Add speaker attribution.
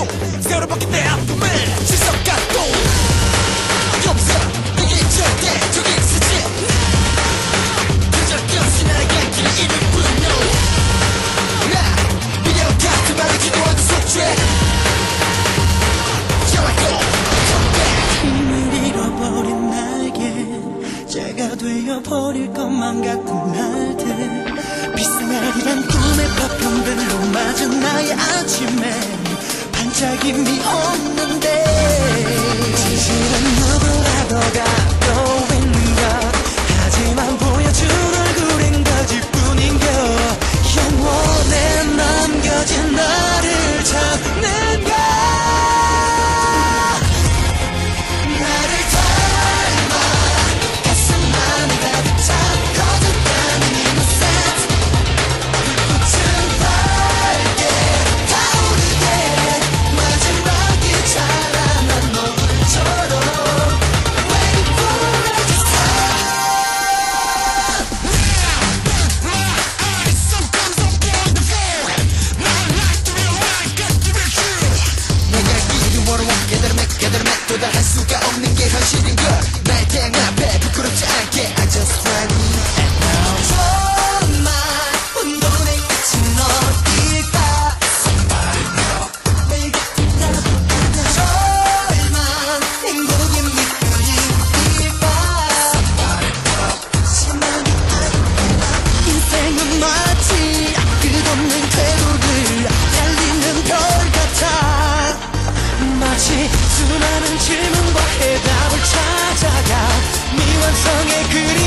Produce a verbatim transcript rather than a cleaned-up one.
Speaker 1: 또 세월을 벗긴 내 아픔을 지석 갖고 용서 내게 절대 저기 쓰지 그저 끝이 나에게 길을 잃을 뿐이요 나 미래와 같은 말을 기도하는 속죄
Speaker 2: 힘을 잃어버린 나에게 제가 되어버릴 것만 같은 날들 비상하리란 꿈의 파편들로 맞은 나의 아침에 반짝임이 없는데 진실은 누구라도 갖고 있는 것 하지만 보여줄 얼굴인 거짓뿐인 것 영원에 남겨진 나를 찾는 것
Speaker 1: 도달할 수가 없는 게 현실인 걸 나의 태양 앞에 부끄럽지 않게 I just try me and now
Speaker 2: 정말 운동의 끝은 어딜까 내 곁을 따라붙는다 절망 행복의 밑그림일까 희망이 아니라 인생은 마치 끝없는 궤도를 달리는 별 같아 마치 수많은 질문과 해답을 찾아가 미완성의 그림